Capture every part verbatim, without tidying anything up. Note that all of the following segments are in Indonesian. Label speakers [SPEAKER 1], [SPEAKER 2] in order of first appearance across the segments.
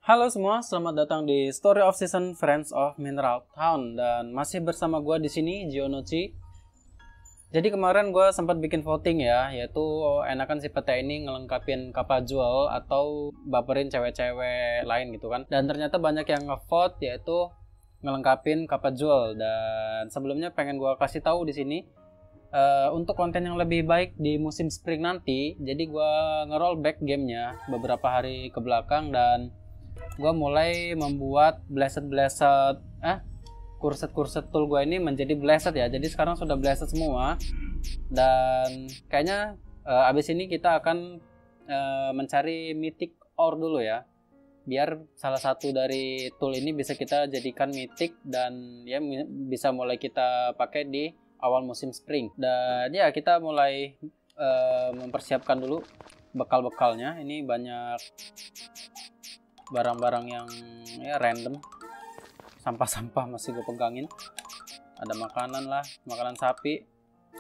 [SPEAKER 1] Halo semua, selamat datang di Story of Season Friends of Mineral Town dan masih bersama gue di sini Gionochi. Jadi kemarin gue sempat bikin voting ya, yaitu enakan si peta ini ngelengkapin kapal jual atau baperin cewek-cewek lain gitu kan. Dan ternyata banyak yang ngevote yaitu ngelengkapin kapal jual. Dan sebelumnya pengen gue kasih tahu di sini uh, untuk konten yang lebih baik di musim spring nanti. Jadi gue nge-rollback gamenya beberapa hari ke belakang dan gue mulai membuat blessed-blessed eh kurset-kurset tool gue ini menjadi blessed ya. Jadi sekarang sudah blessed semua. Dan kayaknya uh, abis ini kita akan uh, mencari mythic ore dulu ya. Biar salah satu dari tool ini bisa kita jadikan mythic dan ya bisa mulai kita pakai di awal musim spring. Dan ya kita mulai uh, mempersiapkan dulu bekal-bekalnya. Ini banyak barang-barang yang ya random, sampah-sampah masih gue pegangin. Ada makanan lah, makanan sapi,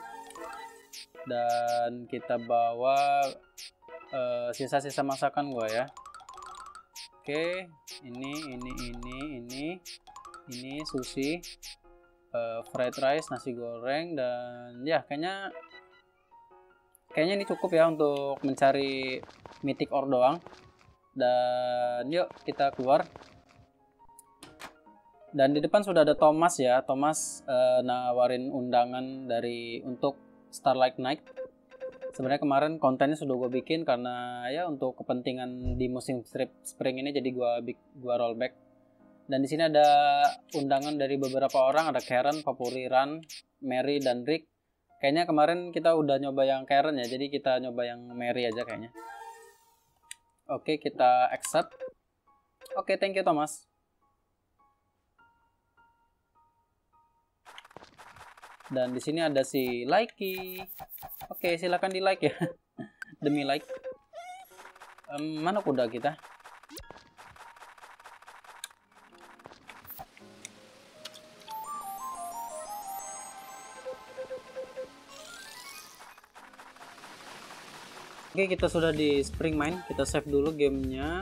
[SPEAKER 1] dan kita bawa uh, sisa-sisa masakan gue ya. Oke, ini ini ini ini ini sushi, uh, fried rice, nasi goreng, dan ya kayaknya kayaknya ini cukup ya untuk mencari mythic ore doang. Dan yuk kita keluar. Dan di depan sudah ada Thomas ya. Thomas uh, nawarin undangan dari untuk Starlight Night. Sebenarnya kemarin kontennya sudah gue bikin karena ya untuk kepentingan di musim strip spring ini, jadi gue gua rollback. Dan di sini ada undangan dari beberapa orang, ada Karen, Papuriran, Mary, dan Rick. Kayaknya kemarin kita udah nyoba yang Karen ya, jadi kita nyoba yang Mary aja kayaknya. Oke, kita accept. Oke, thank you Thomas. Dan di sini ada si Likey. Oke, silakan di like ya. Demi like. Um, mana kuda kita? Oke, kita sudah di spring mine. Kita save dulu gamenya.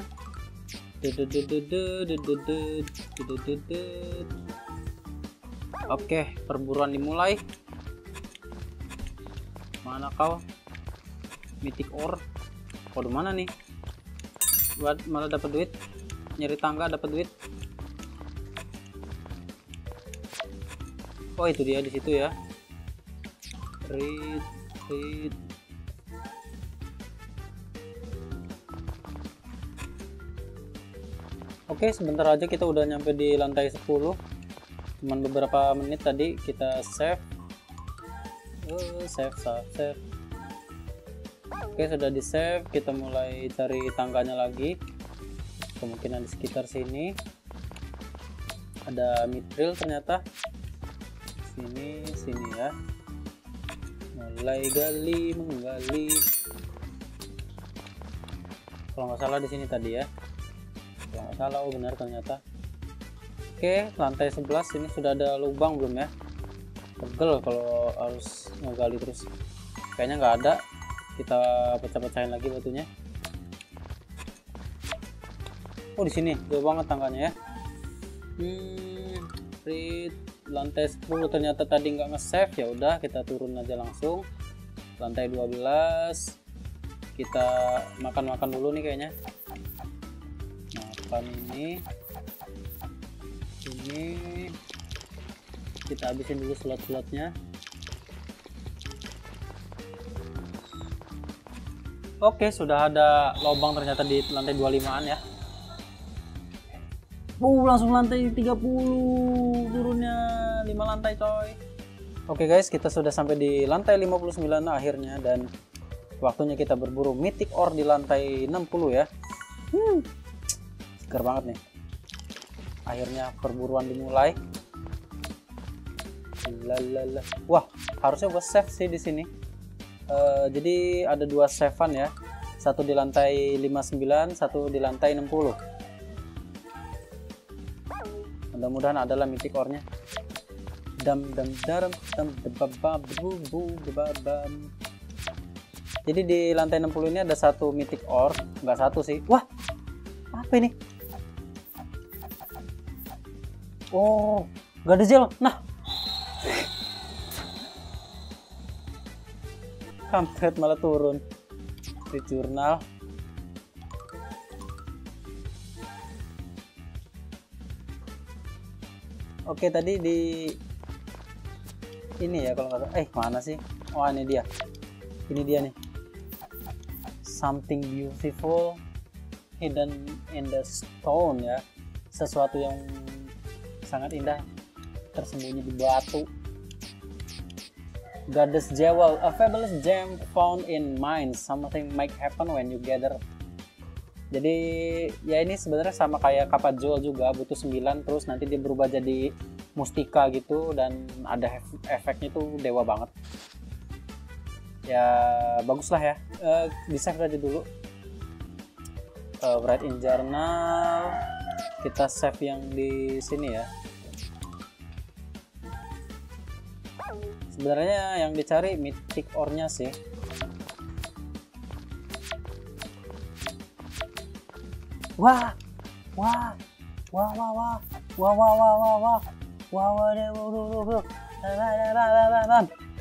[SPEAKER 1] Oke, perburuan dimulai. Mana kau? Mythic ore. Waduh, mana nih? Buat malah dapat duit. Nyari tangga dapat duit. Oh, itu dia di situ ya. Read, read. Oke, sebentar aja kita udah nyampe di lantai sepuluh. Cuman beberapa menit tadi kita save. Uh, save, save, save. Oke, sudah di save. Kita mulai cari tangganya lagi. Kemungkinan di sekitar sini. Ada mithril ternyata. Sini, sini ya. Mulai gali, menggali. Kalau nggak salah di sini tadi ya. Kalau nggak salah, oh benar ternyata. Oke, lantai sebelas ini sudah ada lubang belum ya? Pegel kalau harus ngegali terus. Kayaknya nggak ada. Kita pecah-pecahin lagi batunya. Oh, di sini jauh banget tangganya ya. Hmm, read lantai sepuluh ternyata tadi nggak nge-save. Ya udah, kita turun aja langsung. Lantai dua belas. Kita makan-makan dulu nih kayaknya. Makan ini. Ini kita habisin dulu slot-slotnya. Oke, sudah ada lubang ternyata di lantai dua puluh limaan ya. Uh, langsung lantai tiga puluh, turunnya lima lantai coy. Oke guys, kita sudah sampai di lantai lima puluh sembilan akhirnya, dan waktunya kita berburu mythic ore di lantai enam puluh ya. Hmm, seger banget nih. Akhirnya perburuan dimulai. Lalala. Wah, harusnya gue save sih di sini. Uh, jadi ada dua savean ya. Satu di lantai lima puluh sembilan, satu di lantai enam puluh. Mudah-mudahan adalah mythic ore-nya. Dam dam daram dam debabam bu bu debabam. Jadi di lantai enam puluh ini ada satu mythic ore, nggak satu sih. Wah, apa ini? Oh, gak ada gel. Nah, kampret malah turun di jurnal. Oke, tadi di ini ya kalau nggak salah. Eh, mana sih? Oh, ini dia. Ini dia nih. Something beautiful hidden in the stone ya. Sesuatu yang sangat indah tersembunyi di batu. Goddess Jewel, a fabulous gem found in mines. Something might happen when you gather. Jadi ya ini sebenarnya sama kayak kapat jewel juga, butuh sembilan terus nanti dia berubah jadi mustika gitu dan ada efeknya tuh dewa banget. Ya bagus lah ya. Uh, di save aja dulu. Uh, write in journal. Kita save yang di sini ya. Sebenarnya yang dicari mythic ore-nya sih. Wah, wah, wah, wah, wah, wah, wah, wah, wah, wah, wah, wah, deh, wah, wah, wah,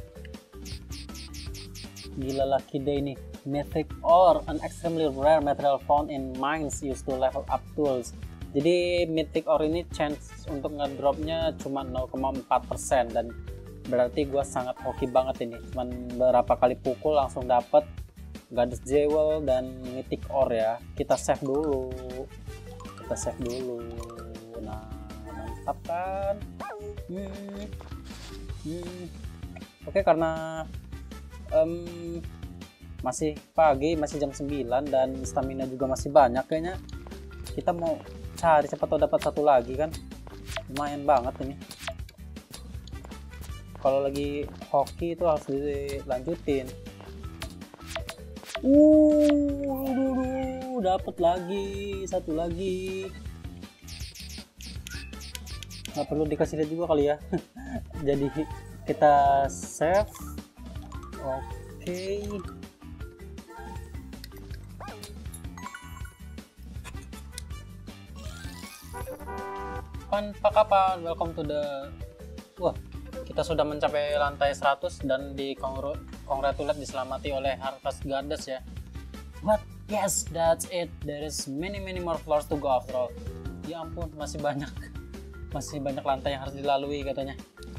[SPEAKER 1] gila lucky day nih. Mythic ore, an extremely rare material found in mines used to level up tools. Jadi mythic ore ini chance untuk ngedropnya cuma nol koma empat persen dan berarti gue sangat hoki banget ini. Cuman berapa kali pukul langsung dapet Goddess Jewel dan mythic ore ya. Kita save dulu. Kita save dulu. Nah, mantap kan? Hmm. Hmm. Oke, karena um, masih pagi, masih jam sembilan dan stamina juga masih banyak kayaknya. Kita mau cari cepat atau dapat satu lagi kan. Lumayan banget ini. Kalau lagi hoki itu harus dilanjutin. Uh, dapat lagi satu lagi. Nggak perlu dikasih lihat juga kali ya. Jadi kita save. Oke. Okay. Pan pak apa? Welcome to the. Wah, kita sudah mencapai lantai seratus dan di congratulate diselamati oleh Harvest Goddess ya. What? Yes, that's it. There is many many more floors to go after all. Ya ampun, masih banyak. Masih banyak lantai yang harus dilalui katanya.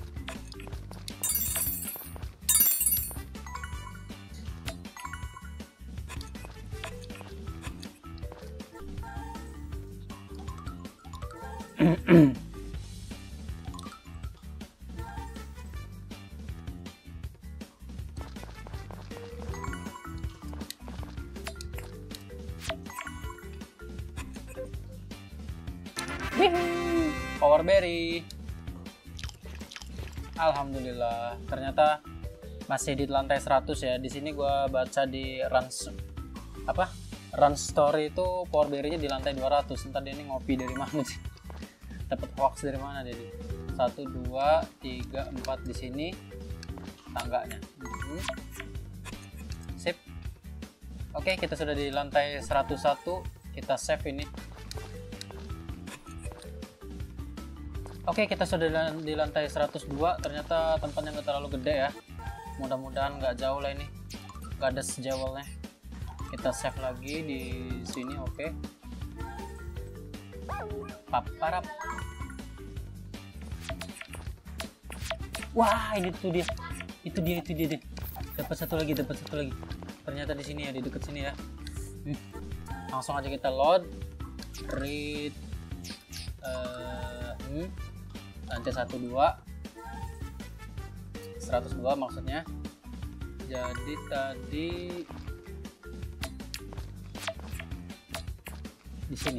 [SPEAKER 1] Power berry. Alhamdulillah, ternyata masih di lantai seratus ya. Di sini gua baca di run apa? Run story itu power berry-nya di lantai dua ratus. Entar dia ini ngopi dari mana sih? Dapat hoax dari mana dia? satu dua tiga empat di sini tangganya. Hmm. Sip. Oke, kita sudah di lantai seratus satu. Kita save ini. Oke, kita sudah di lantai seratus dua. Ternyata tempatnya nggak terlalu gede ya. Mudah-mudahan nggak jauh lah ini. Goddess Jewelnya. Kita save lagi di sini. Oke. Paparap. Wah, ini tuh dia. Itu dia, itu dia. dia. Dapat satu lagi, dapat satu lagi. Ternyata di sini ya, di dekat sini ya. Hmm. Langsung aja kita load. Read. Uh, hmm. Lantai satu dua seratus dua maksudnya. Jadi tadi di sini.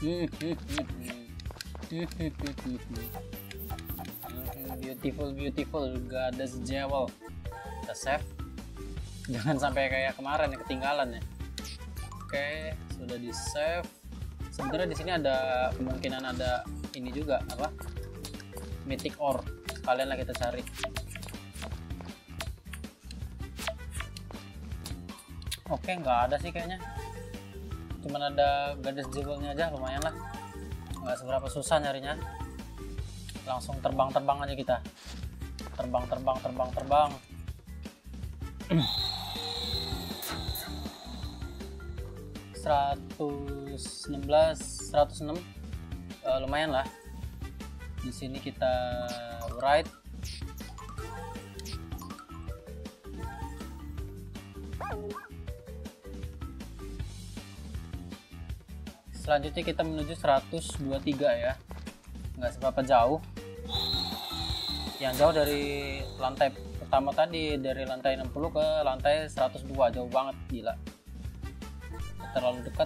[SPEAKER 1] Beautiful beautiful Goddess Jewel. Kita save. Jangan sampai kayak kemarin yang ketinggalan ya. Oke, sudah di save. Sebenarnya di sini ada kemungkinan ada ini juga apa? Mythic ore, sekalian lah kita cari. Oke, nggak ada sih kayaknya. Cuman ada Goddess Jewelnya aja, lumayan lah. Nggak seberapa susah nyarinya. Langsung terbang-terbang aja kita. Terbang, terbang, terbang, terbang. seratus enam belas, seratus enam, uh, lumayan lah. Di sini kita right. Selanjutnya kita menuju seratus dua puluh tiga ya, nggak seberapa jauh. Yang jauh dari lantai pertama tadi, dari lantai enam puluh ke lantai seratus dua, jauh banget, gila. Terlalu dekat.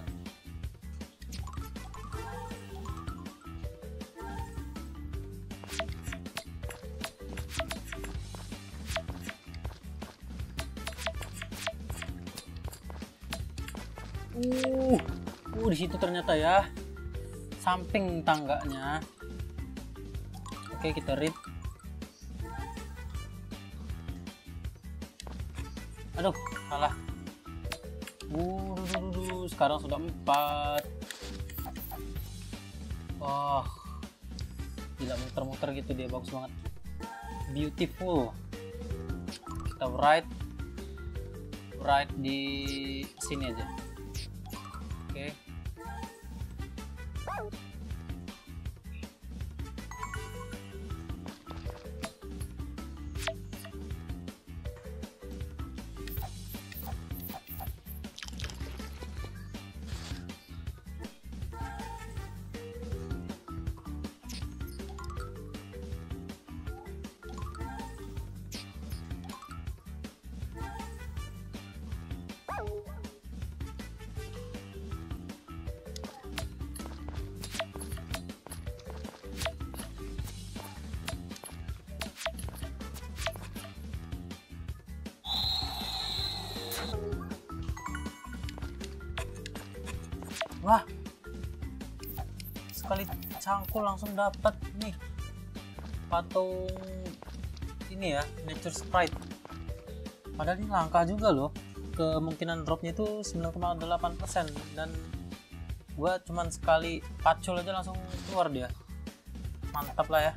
[SPEAKER 1] Uh, uh di situ ternyata ya, samping tangganya. Oke, kita read. Aduh, salah. Uh, sekarang sudah empat. Wah, oh, gila, muter-muter gitu dia, bagus banget, beautiful. Kita right, right di sini aja. Oke. Okay. Wah, sekali cangkul langsung dapat nih patung ini ya, nature sprite. Padahal ini langka juga loh, kemungkinan dropnya itu sembilan koma delapan persen, dan gua cuman sekali pacul aja langsung keluar dia. Mantap lah ya.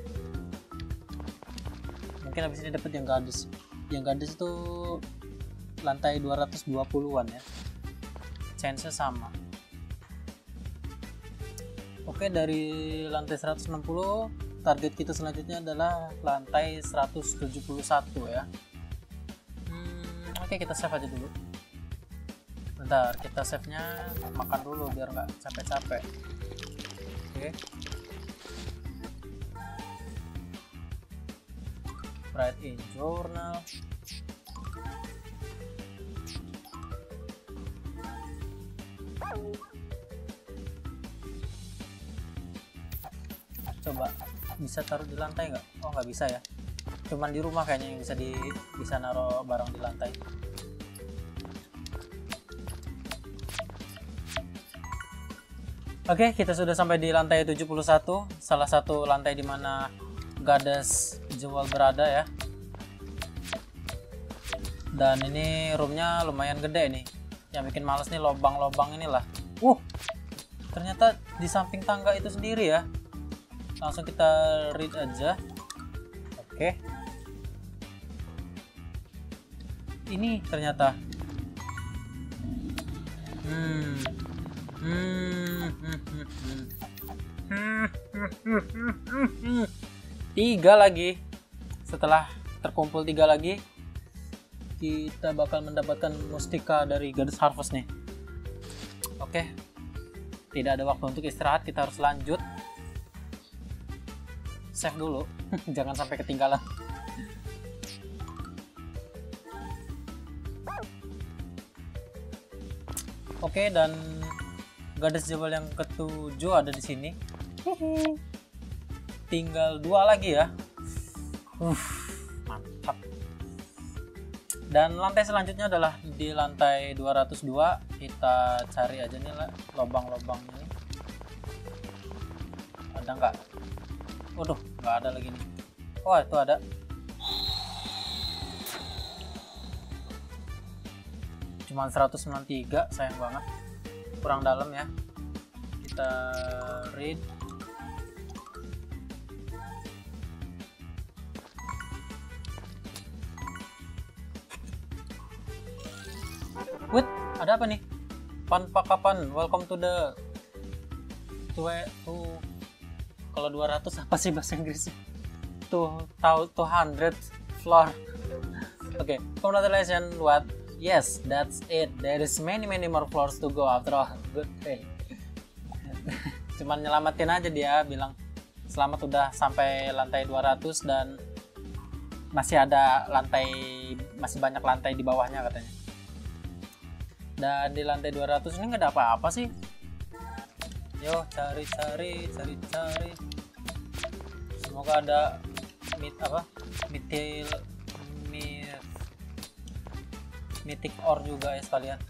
[SPEAKER 1] Mungkin habis ini dapat yang gadis. Yang gadis itu lantai dua ratus dua puluhan ya, chance sama. Oke, dari lantai seratus enam puluh, target kita selanjutnya adalah lantai seratus tujuh puluh satu ya. Hmm, oke, kita save aja dulu. Bentar, kita save-nya makan dulu biar nggak capek-capek. Oke. Write in journal. Coba bisa taruh di lantai nggak? Oh, nggak bisa ya, cuman di rumah kayaknya yang bisa di bisa naruh barang di lantai. Oke, kita sudah sampai di lantai tujuh puluh satu, salah satu lantai di mana Goddess Jewel berada ya. Dan ini roomnya lumayan gede nih, yang bikin males nih lobang-lobang inilah. Uh, ternyata di samping tangga itu sendiri ya. Langsung kita read aja. Oke. Ini ternyata. Hmm. Hmm. Tiga lagi. Setelah terkumpul tiga lagi, kita bakal mendapatkan mustika dari Goddess Harvest nih. Oke. Tidak ada waktu untuk istirahat, kita harus lanjut. Save dulu, jangan sampai ketinggalan. Oke, dan Goddess Jewel yang ketujuh ada di sini. Tinggal dua lagi ya. Uh, mantap. Dan lantai selanjutnya adalah di lantai dua ratus dua. Kita cari aja nih lah lubang-lubangnya nih. Ada nggak? Waduh, nggak ada lagi nih. Oh, itu ada. Cuman seratus sembilan puluh tiga, sayang banget. Kurang dalam ya. Kita read. ada apa nih? Panpakapan, welcome to the to, to kalau dua ratus apa sih bahasa Inggrisnya? To two hundred floor. Oke, okay. Congratulations, what? Yes, that's it. There is many many more floors to go after all. Good day. Cuman nyelamatin aja dia, bilang selamat udah sampai lantai dua ratus dan masih ada lantai, masih banyak lantai di bawahnya katanya. Dan di lantai dua ratus ini nggak ada apa-apa sih. Yo, cari-cari, cari-cari. Semoga ada mit apa? Mitil mit mythic ore juga ya sekalian.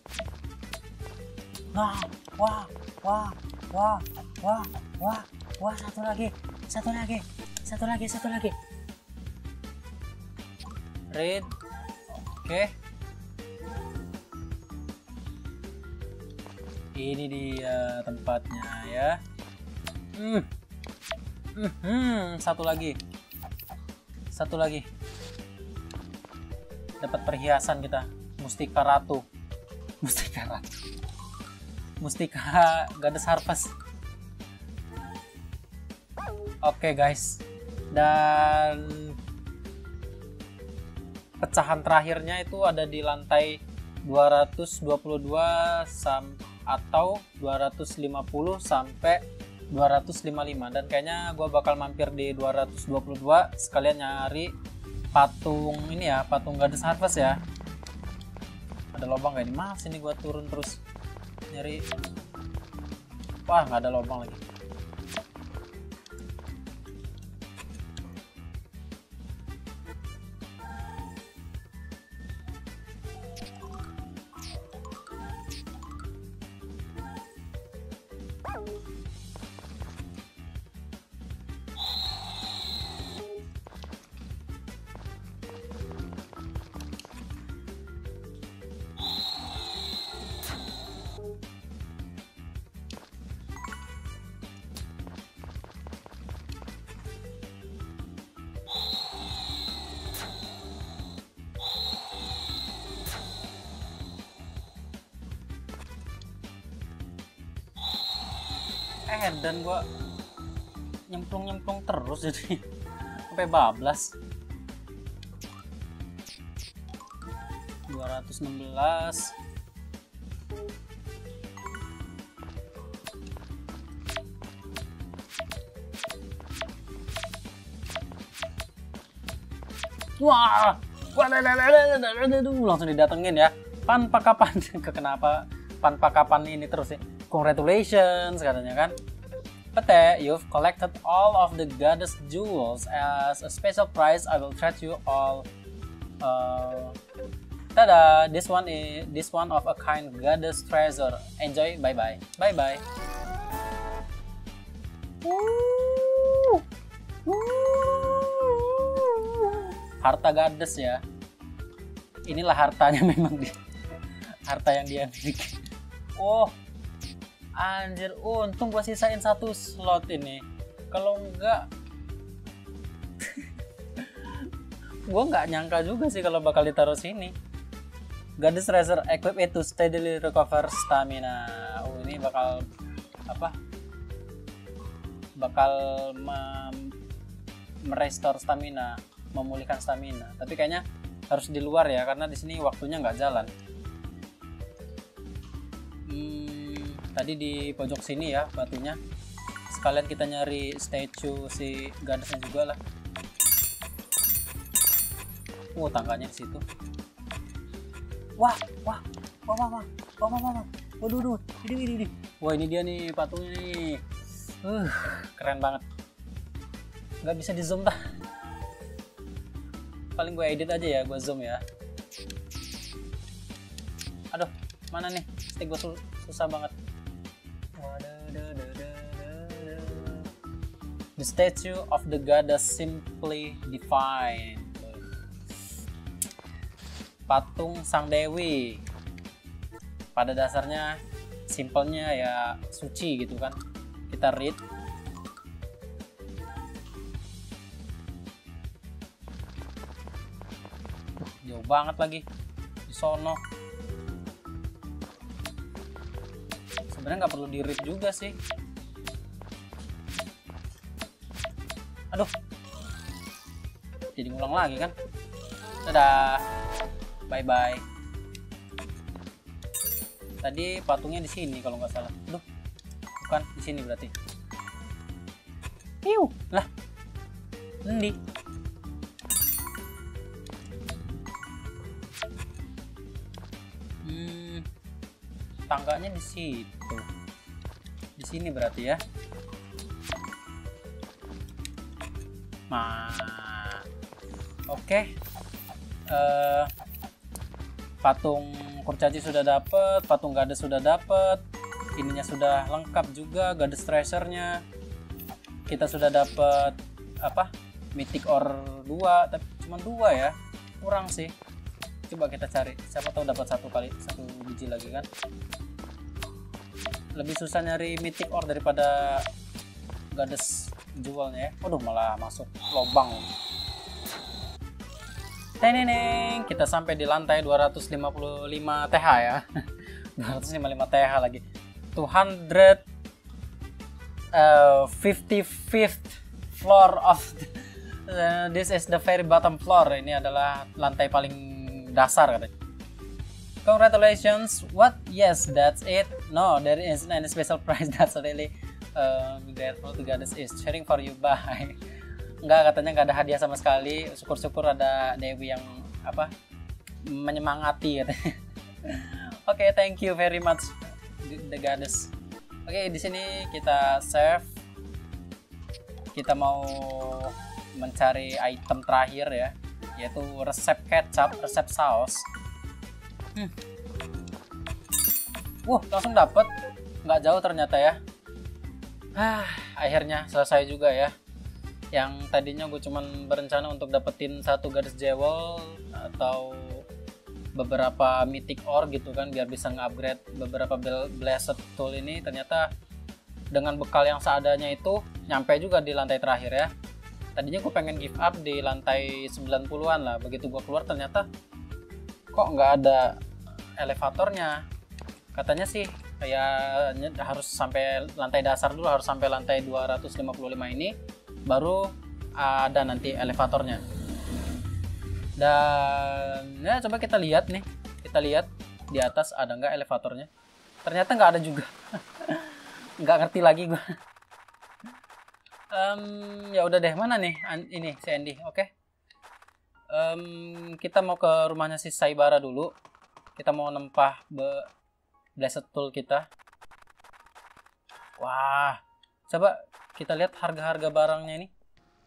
[SPEAKER 1] Nah, wah, wah, wah, wah, wah, wah, satu lagi, satu lagi, satu lagi, satu lagi. Read, oke. Okay. Ini dia tempatnya ya. Hmm. Hmm, hmm, satu lagi. Satu lagi. Dapat perhiasan kita. Mustika Ratu. Mustika Ratu. Mustika Goddess Harvest. Oke, okay, guys. Dan pecahan terakhirnya itu ada di lantai dua ratus dua puluh dua sampai atau dua ratus lima puluh sampai dua ratus lima puluh lima, dan kayaknya gue bakal mampir di dua ratus dua puluh dua sekalian nyari patung ini ya, patung Goddess Harvest ya. Ada lubang gak ini? Mas ini gue turun terus nyari. Wah, nggak ada lubang lagi. Eh, dan gua nyemplung-nyemplung terus jadi sampai bablas. dua ratus enam belas. Wah, langsung didatengin ya. Panpakapan. Kenapa Panpakapan ini terus ya? Congratulations katanya kan. Pete, you've collected all of the goddess jewels. As a special prize, I will treat you all. Uh, tada! This one is this one of a kind goddess treasure. Enjoy. Bye bye. Bye bye. Woo! Woo! Harta goddess ya. Inilah hartanya memang dia. Harta yang dia miliki. Oh. Anjir, untung gua sisain satu slot ini. Kalau enggak, gua nggak nyangka juga sih kalau bakal ditaruh sini. Goddess Treasure, equip it to steadily recover stamina. Oh, ini bakal apa? Bakal merestore stamina, memulihkan stamina. Tapi kayaknya harus di luar ya, karena di sini waktunya nggak jalan. Tadi di pojok sini ya batunya. Sekalian kita nyari statue si goddessnya juga lah. Oh, tangganya di situ. Wah, wah, wah, wah, wah, wah, wah, wah, waduh, waduh, ini, ini, ini. Wah, ini dia nih patungnya nih. Uh, keren banget. Nggak bisa di zoom dah. Paling gue edit aja ya, gue zoom ya. Aduh, mana nih? Stick gue sus susah banget. The statue of the goddess simply divine. Patung Sang Dewi. Pada dasarnya simpelnya ya suci gitu kan. Kita read. Jauh banget lagi di sono. Sebenarnya nggak perlu di read juga sih. Aduh, jadi ngulang lagi kan. Dadah, bye bye. Tadi patungnya di sini kalau nggak salah. Aduh, bukan di sini berarti. Piu lah, endi? Hmm, tangganya di situ. Di sini berarti ya. Nah, oke. Okay. Uh, patung kurcaci sudah dapet, patung Gades sudah dapet, ininya sudah lengkap juga, Gades Treasure-nya. Kita sudah dapet apa? Mythic Ore dua, tapi cuma dua ya, kurang sih. Coba kita cari, siapa tahu dapat satu kali, satu biji lagi kan. Lebih susah nyari Mythic Ore daripada Gades jualnya ya. Waduh, malah masuk lubang. Teneneng, kita sampai di lantai dua ratus lima puluh lima T H ya. dua ratus lima puluh lima T H lagi. dua ratus fifty-fifth floor of uh, this is the very bottom floor. Ini adalah lantai paling dasar katanya. Congratulations. What? Yes, that's it. No, there isn't any special prize. That's really um, grateful to Goddess is cheering for you. Bye. Enggak, katanya nggak ada hadiah sama sekali. Syukur-syukur ada Dewi yang apa menyemangati katanya. Oke, okay, thank you very much the Goddess. Oke, okay, di sini kita save. Kita mau mencari item terakhir ya, yaitu resep kecap, resep saus. Hmm. Wuh, langsung dapet. Nggak jauh ternyata ya. Ah, akhirnya selesai juga ya. Yang tadinya gue cuman berencana untuk dapetin satu garis jewel atau beberapa mythic ore gitu kan, biar bisa nge-upgrade beberapa blessed tool ini. Ternyata dengan bekal yang seadanya itu nyampe juga di lantai terakhir ya. Tadinya gue pengen give up di lantai sembilan puluhan lah. Begitu gue keluar ternyata kok nggak ada elevatornya. Katanya sih kayak harus sampai lantai dasar dulu, harus sampai lantai dua ratus lima puluh lima ini baru ada nanti elevatornya. Dan ya coba kita lihat nih, kita lihat di atas ada nggak elevatornya. Ternyata nggak ada juga. Nggak ngerti lagi gue. um, ya udah deh, mana nih ini si Andy. Oke, okay. um, kita mau ke rumahnya si Saibara dulu. Kita mau nempah be blessed tool kita. Wah, coba kita lihat harga-harga barangnya ini.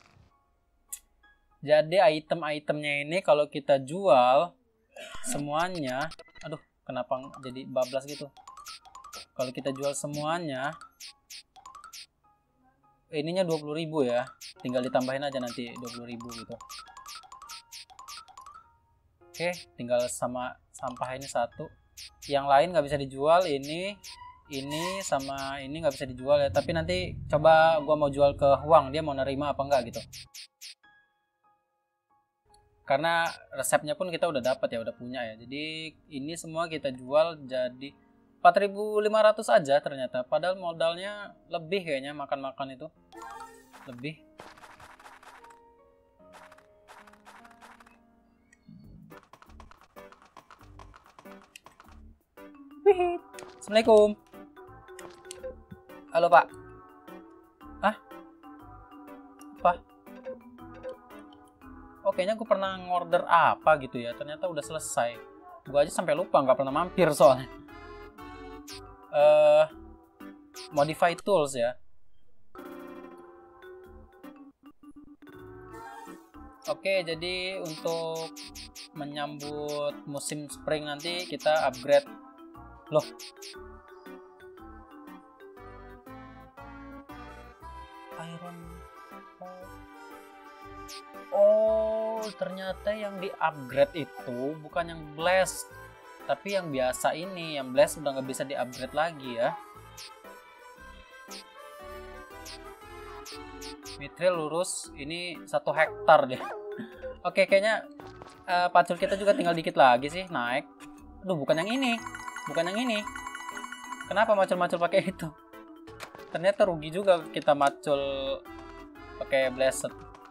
[SPEAKER 1] Jadi item-itemnya ini kalau kita jual semuanya, aduh kenapa jadi bablas gitu. Kalau kita jual semuanya, ininya dua puluh ribu ya. Tinggal ditambahin aja nanti dua puluh ribu gitu. Oke, tinggal sama sampah ini satu. Yang lain nggak bisa dijual, ini ini sama ini nggak bisa dijual ya, tapi nanti coba gua mau jual ke Huang, dia mau nerima apa enggak gitu. Karena resepnya pun kita udah dapat ya, udah punya ya. Jadi ini semua kita jual jadi empat ribu lima ratus aja ternyata. Padahal modalnya lebih kayaknya, makan-makan itu lebih. Wihit. Assalamualaikum. Halo Pak. Hah? Apa? Oh, kayaknya gue pernah ngorder apa gitu ya. Ternyata udah selesai. Gue aja sampai lupa, nggak pernah mampir soalnya. Uh, modify tools ya. Oke, jadi untuk menyambut musim spring nanti kita upgrade. Loh. Iron. Oh, ternyata yang di upgrade itu bukan yang blast, tapi yang biasa ini. Yang blast udah nggak bisa di upgrade lagi ya. Mithril lurus, ini satu hektar deh. Oke, kayaknya uh, pacul kita juga tinggal dikit lagi sih naik. Aduh, bukan yang ini, bukan yang ini. Kenapa macul-macul pakai itu? Ternyata rugi juga kita macul pakai blessed.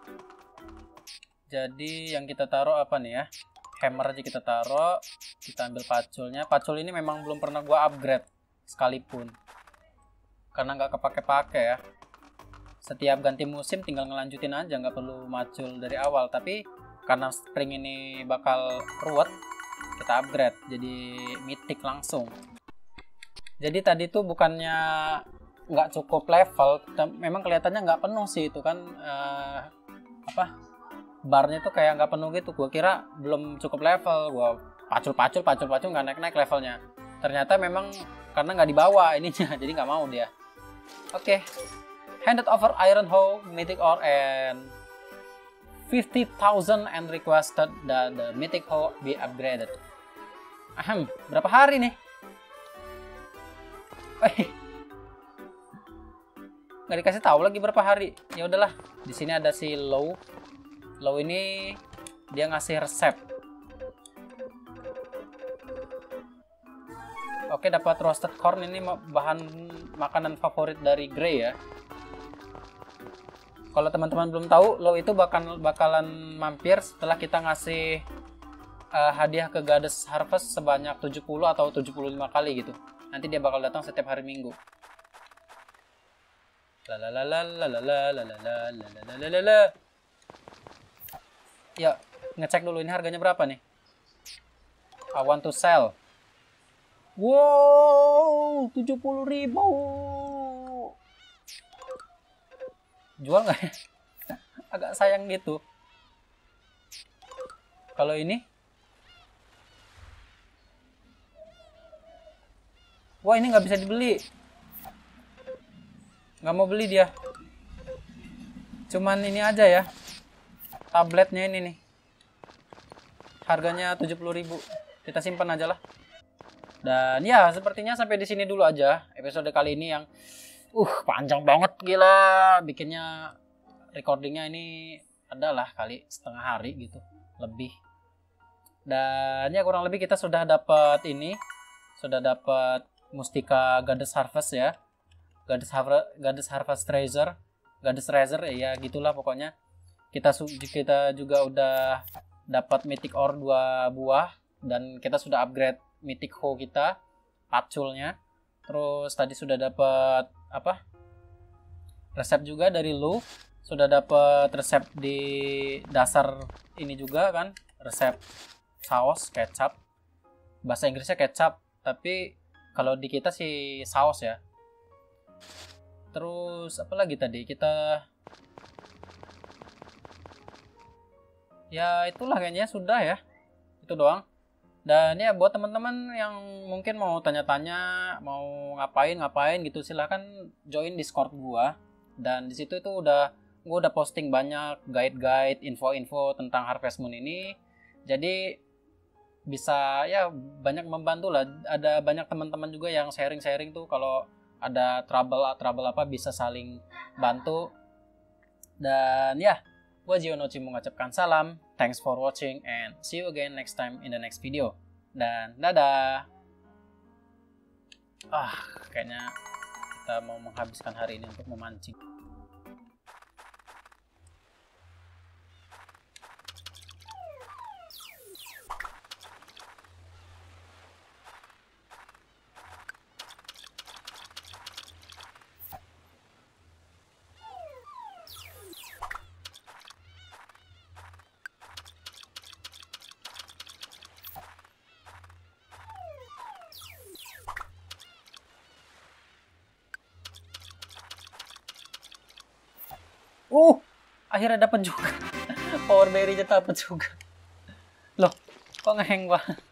[SPEAKER 1] Jadi yang kita taruh apa nih ya? Hammer aja kita taruh. Kita ambil paculnya. Pacul ini memang belum pernah gua upgrade sekalipun. Karena nggak kepake-pake ya. Setiap ganti musim tinggal ngelanjutin aja, nggak perlu macul dari awal. Tapi karena spring ini bakal ruwet, kita upgrade jadi mythic langsung. Jadi tadi tuh bukannya nggak cukup level, memang kelihatannya nggak penuh sih itu kan, uh, apa barnya tuh kayak nggak penuh gitu. Gue kira belum cukup level, gue pacul-pacul pacul-pacul nggak naik-naik levelnya. Ternyata memang karena nggak dibawa ininya, jadi nggak mau dia. Oke, okay. Handed over iron hoe, mythic ore, and fifty thousand and requested that the mythic hoe be upgraded. Ahem, berapa hari nih? Eh, nggak dikasih tahu lagi berapa hari. Ya udahlah, di sini ada si Low. Low ini dia ngasih resep. Oke, dapat roasted corn, ini bahan makanan favorit dari Grey ya. Kalau teman-teman belum tahu, Low itu bakal bakalan mampir setelah kita ngasih uh, hadiah ke Goddess Harvest sebanyak tujuh puluh atau tujuh puluh lima kali gitu. Nanti dia bakal datang setiap hari Minggu. Lalalalalalalalalalalalala. Ya, ngecek dulu ini harganya berapa nih. I want to sell. Wow, tujuh puluh ribu. Jual nggak ya? Agak sayang gitu. Kalau ini, wah ini nggak bisa dibeli. Nggak mau beli dia. Cuman ini aja ya. Tabletnya ini nih. Harganya tujuh puluh ribu. Kita simpan aja lah. Dan ya, sepertinya sampai di sini dulu aja episode kali ini yang uh panjang banget, gila. Bikinnya recordingnya ini adalah kali setengah hari gitu, lebih. Dan ya kurang lebih kita sudah dapat ini, sudah dapat Mustika Goddess Harvest ya. Goddess Harvest, Goddess Harvest Treasure, Goddess Treasure ya gitulah pokoknya. Kita kita juga udah dapat Mythic Ore dua buah dan kita sudah upgrade Mythic Hoe kita, paculnya. Terus tadi sudah dapat apa? Resep juga dari Lu. Sudah dapat resep di dasar ini juga kan, resep saus kecap. Bahasa Inggrisnya kecap, tapi kalau di kita sih saus ya. Terus apa lagi tadi? Kita ya itulah kayaknya sudah ya. Itu doang. Dan ya buat teman-teman yang mungkin mau tanya-tanya, mau ngapain-ngapain gitu, silahkan join Discord gua. Dan di situ itu udah gua udah posting banyak guide-guide, info-info tentang Harvest Moon ini. Jadi bisa ya banyak membantu lah. Ada banyak teman-teman juga yang sharing-sharing tuh kalau ada trouble trouble apa bisa saling bantu. Dan ya, gua Jionochi mengucapkan salam. Thanks for watching and see you again next time in the next video. Dan dadah. Ah, kayaknya kita mau menghabiskan hari ini untuk memancing. Uh, akhirnya dapat juga. Power berry-nya dapat juga. Loh, kok ngeheng banget?